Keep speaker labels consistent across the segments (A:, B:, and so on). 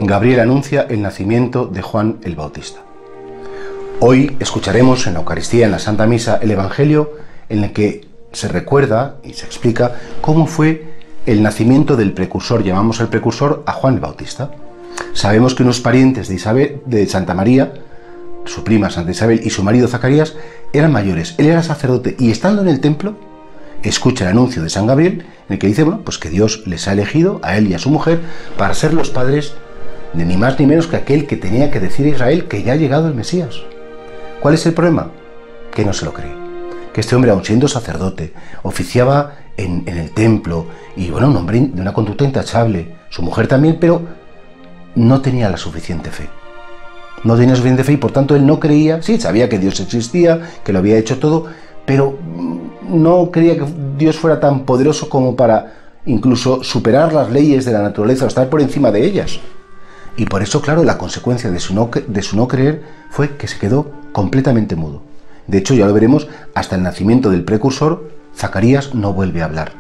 A: Gabriel anuncia el nacimiento de Juan el Bautista. Hoy escucharemos en la Eucaristía, en la Santa Misa, el Evangelio en el que se recuerda y se explica cómo fue el nacimiento del precursor, llamamos el precursor a Juan el Bautista. Sabemos que unos parientes de Isabel, de Santa María, su prima Santa Isabel y su marido Zacarías, eran mayores. Él era sacerdote y estando en el templo, escucha el anuncio de San Gabriel en el que dice, bueno, pues que Dios les ha elegido a él y a su mujer para ser los padres de ni más ni menos que aquel que tenía que decir a Israel que ya ha llegado el Mesías. ¿Cuál es el problema? Que no se lo cree. Que este hombre, aun siendo sacerdote, oficiaba en el templo y, bueno, un hombre de una conducta intachable, su mujer también, pero no tenía la suficiente fe. No tenía suficiente fe y por tanto él no creía, sí, sabía que Dios existía, que lo había hecho todo, pero no creía que Dios fuera tan poderoso como para incluso superar las leyes de la naturaleza o estar por encima de ellas. Y por eso, claro, la consecuencia de su no creer fue que se quedó completamente mudo. De hecho, ya lo veremos, hasta el nacimiento del precursor, Zacarías no vuelve a hablar.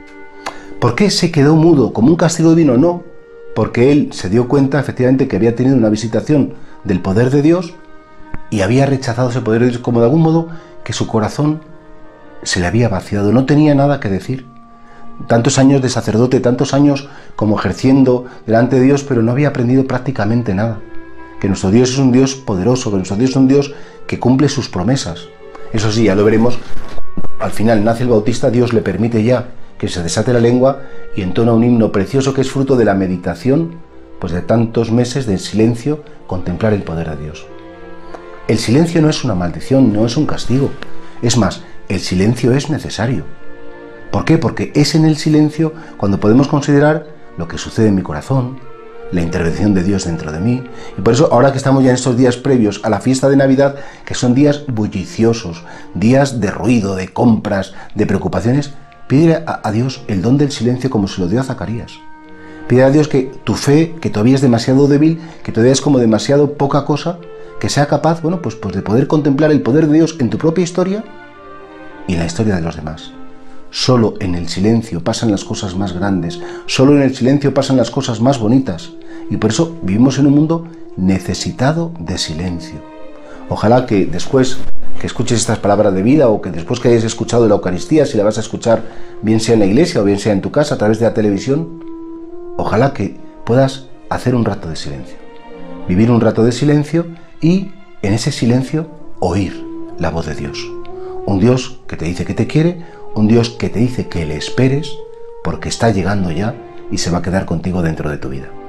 A: ¿Por qué se quedó mudo? ¿Como un castigo divino? No, porque él se dio cuenta efectivamente que había tenido una visitación del poder de Dios y había rechazado ese poder de Dios, como de algún modo que su corazón se le había vaciado, no tenía nada que decir. Tantos años de sacerdote, tantos años como ejerciendo delante de Dios, pero no había aprendido prácticamente nada. Que nuestro Dios es un Dios poderoso, que nuestro Dios es un Dios que cumple sus promesas. Eso sí, ya lo veremos, al final nace el Bautista, Dios le permite ya que se desate la lengua y entona un himno precioso que es fruto de la meditación, pues de tantos meses de silencio, contemplar el poder de Dios. El silencio no es una maldición, no es un castigo. Es más, el silencio es necesario. ¿Por qué? Porque es en el silencio cuando podemos considerar lo que sucede en mi corazón, la intervención de Dios dentro de mí. Y por eso, ahora que estamos ya en estos días previos a la fiesta de Navidad, que son días bulliciosos, días de ruido, de compras, de preocupaciones, pídele a Dios el don del silencio como se lo dio a Zacarías. Pídele a Dios que tu fe, que todavía es demasiado débil, que todavía es como demasiado poca cosa, que sea capaz, bueno, pues de poder contemplar el poder de Dios en tu propia historia y en la historia de los demás. Solo en el silencio pasan las cosas más grandes, solo en el silencio pasan las cosas más bonitas. Y por eso vivimos en un mundo necesitado de silencio. Ojalá que después que escuches estas palabras de vida o que después que hayas escuchado la Eucaristía, si la vas a escuchar bien sea en la iglesia o bien sea en tu casa a través de la televisión, ojalá que puedas hacer un rato de silencio. Vivir un rato de silencio y en ese silencio oír la voz de Dios. Un Dios que te dice que te quiere, un Dios que te dice que le esperes porque está llegando ya y se va a quedar contigo dentro de tu vida.